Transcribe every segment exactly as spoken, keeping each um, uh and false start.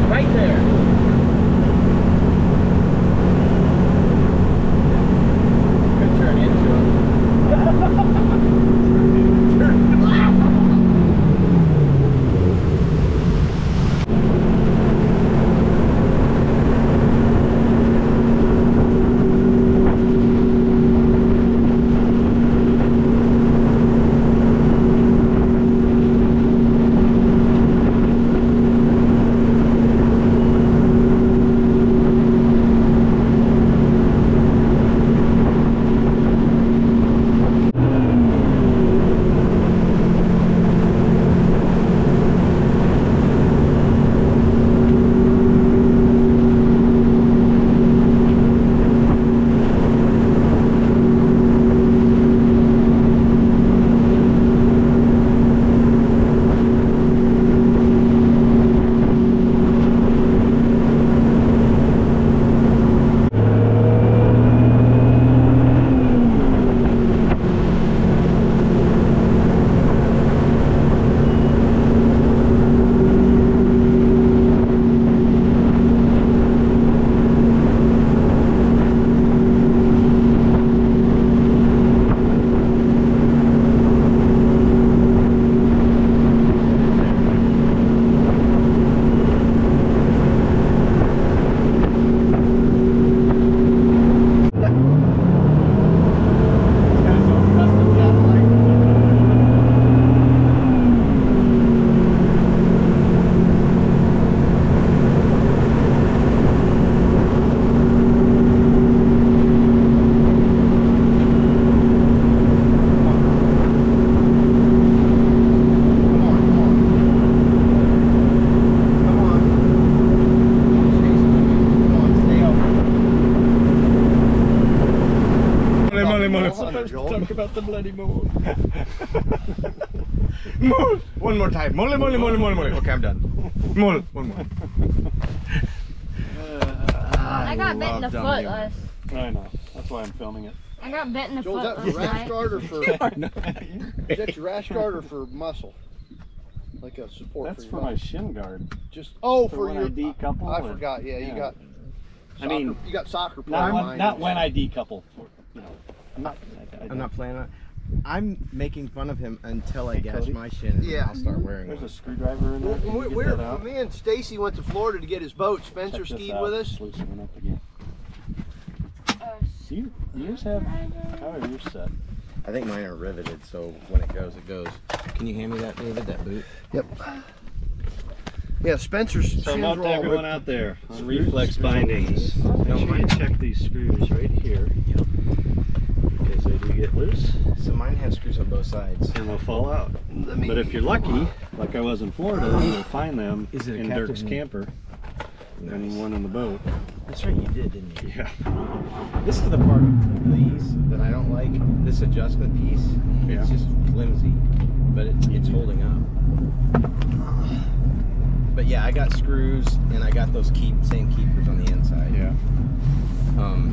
Right there. Good turn into talk about the bloody mole. Mole! One more time. Mole, mole, mole, mole, mole. Okay, I'm done. Mole, one more. Uh, I got bit in the foot last. I know. That's why I'm filming it. I got bit in the Joel, foot is that for last rash night. guard or for? Is that your rash guard or for muscle? Like a support. That's for, for your my body? shin guard. Just oh for for, when your. I decouple. I and- forgot. Yeah, yeah. you got. I Soccer, mean, you got soccer. Not, player when, not mind. when I decouple. For, you know, I'm not. I, I I'm not playing on it. I'm making fun of him until I Hey, gash Cody? my shin and Yeah. I'll start wearing There's one. a screwdriver in there. When, Can we, you get we're, that out? when me and Stacy went to Florida to get his boat, Spencer Check this skied out. with us. It's loosening up again. Uh, Do you, yours have, how are yours set? I think mine are riveted, so when it goes, it goes. Can you hand me that, David, that boot? Yep. Yeah, Spencer's So shins note were to all everyone ripped. out there, on reflex bindings, No, make sure you mine- check these screws right here. Because they do get loose So mine have screws on both sides. and they'll fall out. Let me- But if you're lucky, like I was in Florida, you'll find them Is it a in captive Dirk's one? camper and Nice. one in the boat. That's right, you did, didn't you? Yeah. This is the part of these that I don't like. This adjustment piece, Yeah. it's just flimsy, but it, it's holding up. But yeah, I got screws and I got those keep same keepers on the inside. Yeah. Um.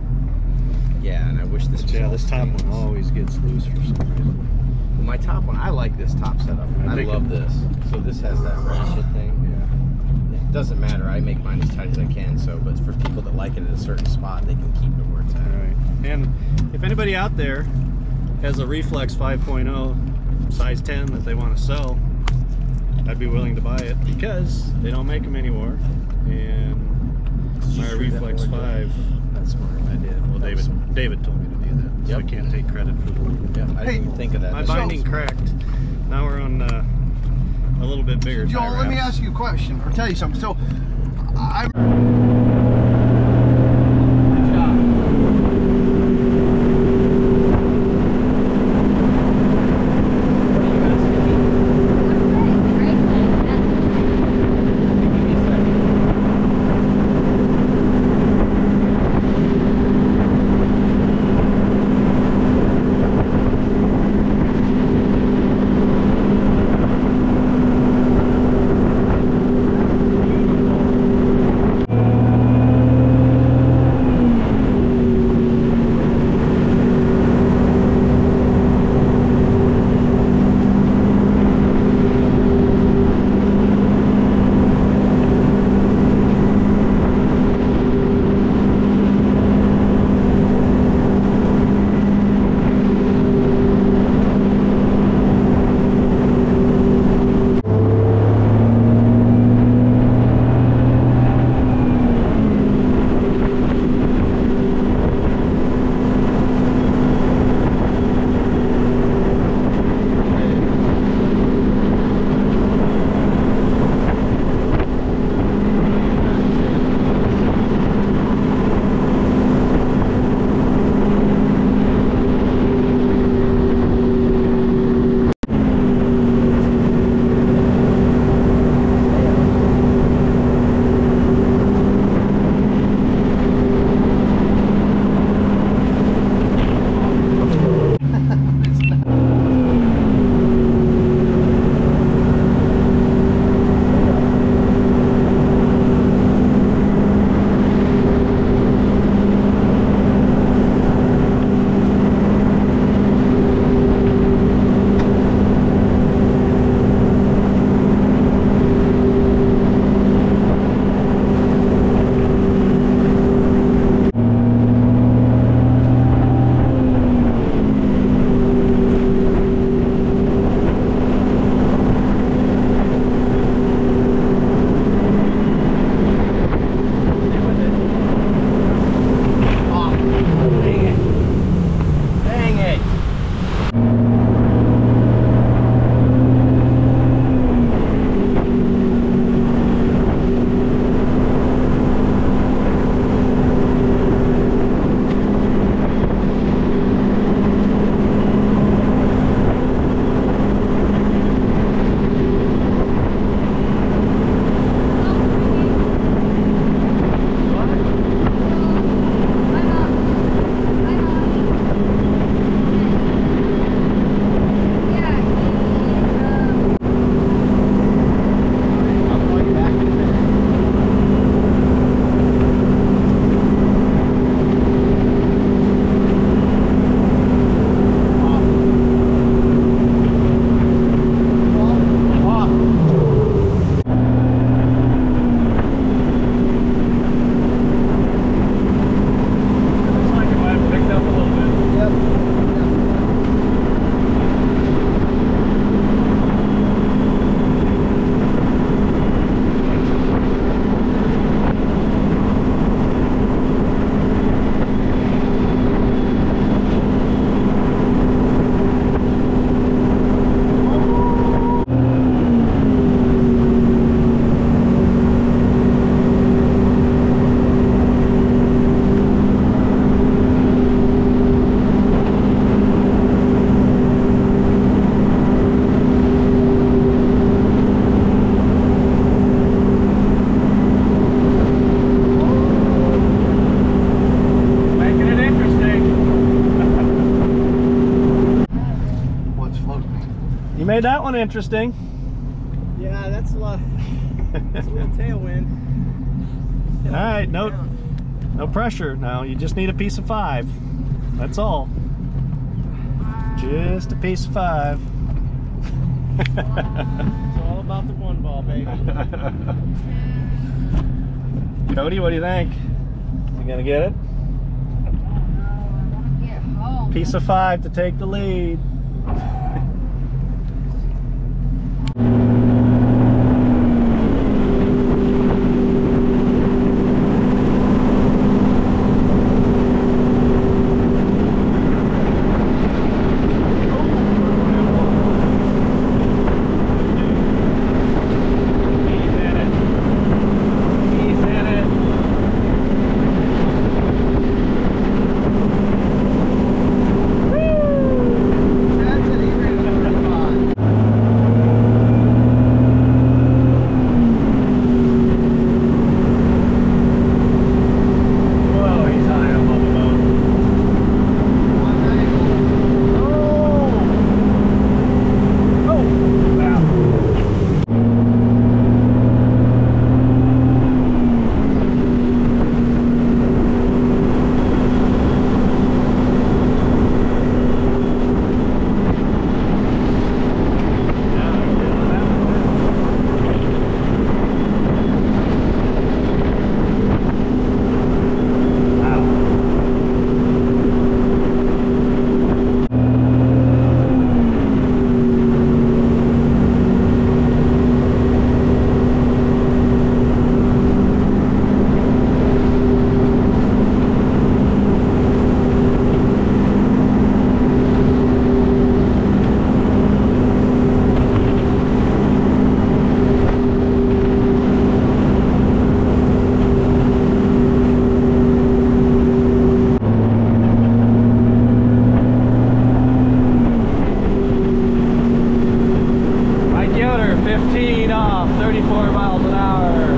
Yeah, and I wish this. Was Yeah, all this top one stainless. always gets loose for some reason. Well, my top one, I like this top setup. I I, think love it- this. So this has that ratchet thing. It doesn't matter. I make mine as tight as I can. So, but for people that like it at a certain spot, they can keep it where it's All at. right. And if anybody out there has a Reflex five point oh size ten that they want to sell, I'd be willing to buy it because they don't make them anymore. And you my screw that Reflex board down? five, That's smart. I did. well, That was David smart. David told me to do that, so I Yep. can't take credit for the. Yeah, I didn't even think of that. My That's so binding smart. cracked. Now we're on uh, a little bit bigger. Joel, tie let me wraps. ask you a question or tell you something. So, I. Beautiful. made that one interesting. Yeah, that's a lot. That's a little tailwind. All right, no, no pressure now. You just need a piece of five. That's all. Just a piece of five. It's all about the one ball, baby. Cody, what do you think? You gonna get it? Get home. Piece of five to take the lead. fifteen off, thirty-four miles an hour.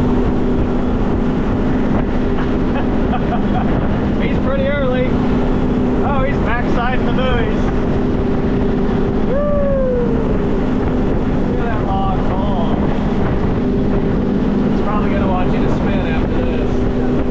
He's pretty early. Oh, he's backsiding the buoys. Woo! Look at that long hole. He's probably going to want you to spin after this.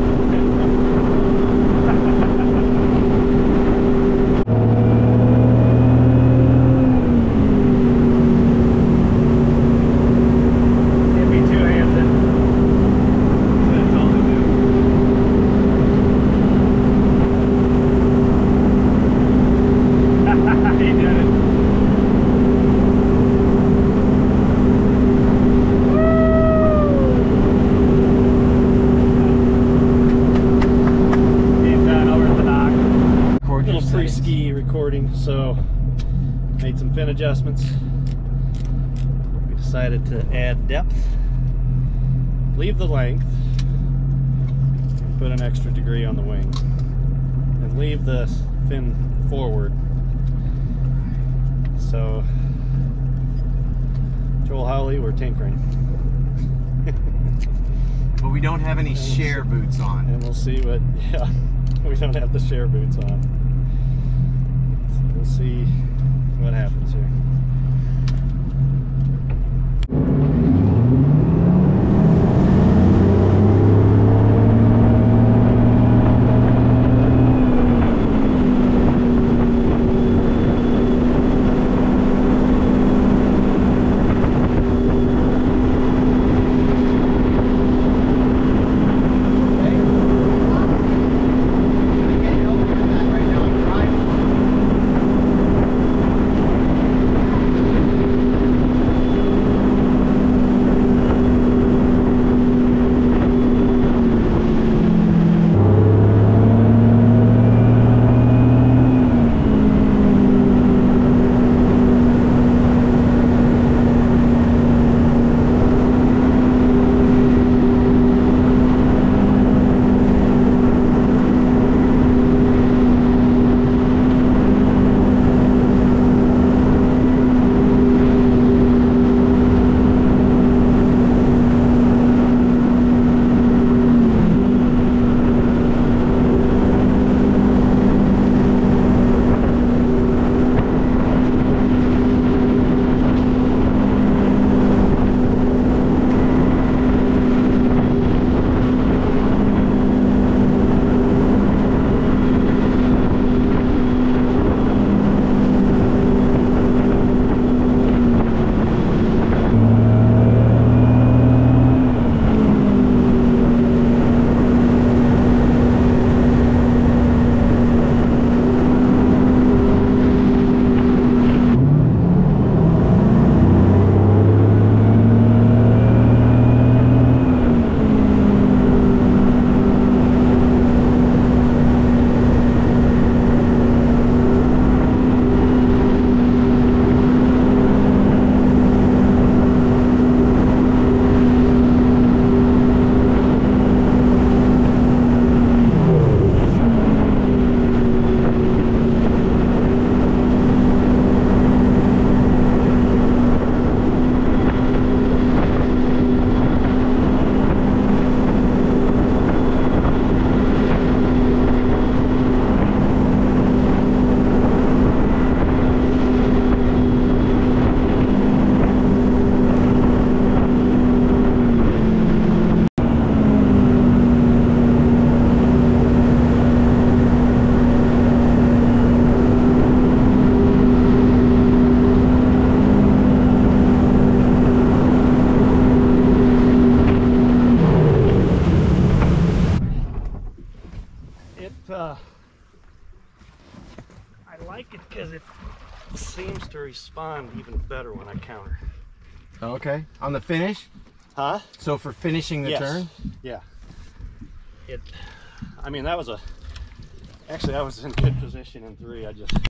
Pre-ski recording, so made some fin adjustments. We decided to add depth, leave the length, and put an extra degree on the wing, and leave the fin forward. So, Joel Howley, we're tinkering. But we don't have any share boots on. And we'll see what, yeah, we don't have the share boots on. We'll see what happens here. It, uh, I like it because it seems to respond even better when I counter. Okay. On the finish? Huh? So for finishing the Yes. turn? Yeah. It, I mean, that was a, actually I was in good position in three. I just